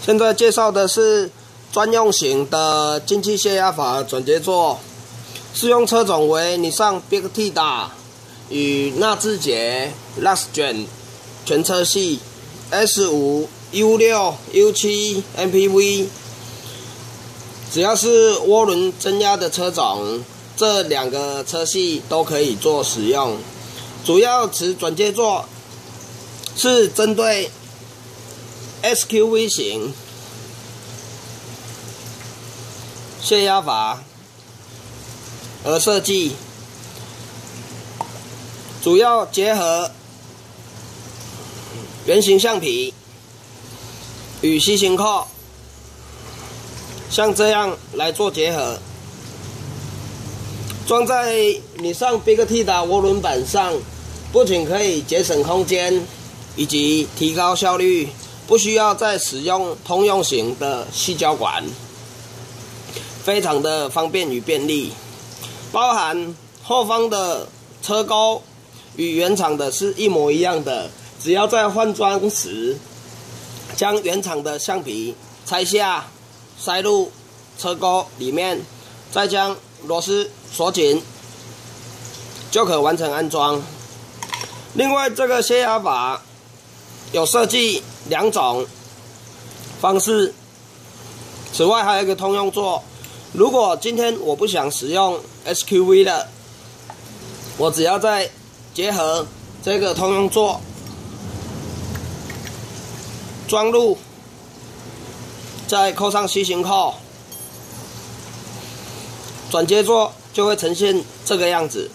现在介绍的是专用型的进气泄压阀转接座，适用车种为尼桑 Big Tida 与纳智捷 Luxgen 全车系 S5、U6、U7 MPV， 只要是涡轮增压的车种，这两个车系都可以做使用。主要此转接座是针对 SQV 型泄压阀而设计，主要结合圆形橡皮与 C 型扣，像这样来做结合，装在尼桑 Big Tida 涡轮板上，不仅可以节省空间以及提高效率，不需要再使用通用型的细胶管，非常的方便与便利。包含后方的车钩与原厂的是一模一样的，只要在换装时将原厂的橡皮拆下，塞入车钩里面，再将螺丝锁紧，就可完成安装。另外，这个泄压阀有设计两种方式，此外还有一个通用座。如果今天我不想使用 SQV 了，我只要再结合这个通用座装入，再扣上 C 型扣，转接座就会呈现这个样子。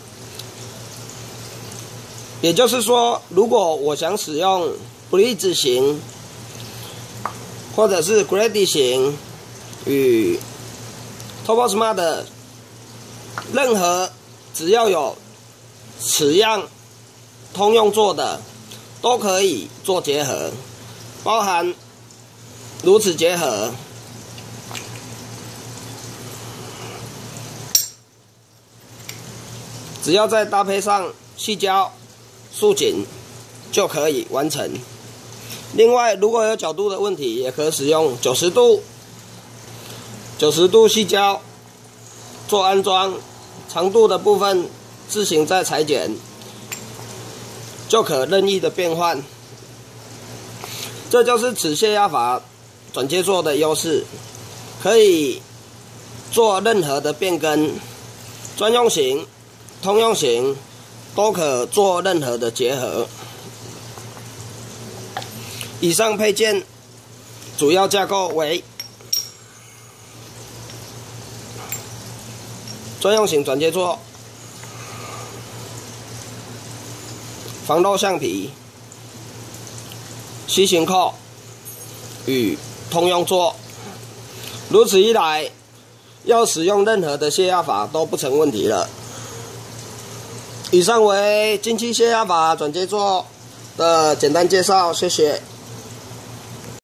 也就是说，如果我想使用 Bridge 型或者是 Grady 型与 Turbo Smart 的任何只要有此样通用座的，都可以做结合，包含如此结合，只要再搭配上细胶束紧就可以完成。另外，如果有角度的问题，也可使用90度细胶做安装，长度的部分自行再裁剪，就可任意的变换。这就是此泄压阀转接座的优势，可以做任何的变更，专用型、通用型都可做任何的结合。以上配件主要架构为专用型转接座、防漏橡皮、C 型扣与通用座。如此一来，要使用任何的泄压阀都不成问题了。以上为进气泄压阀转接座的简单介绍，谢谢。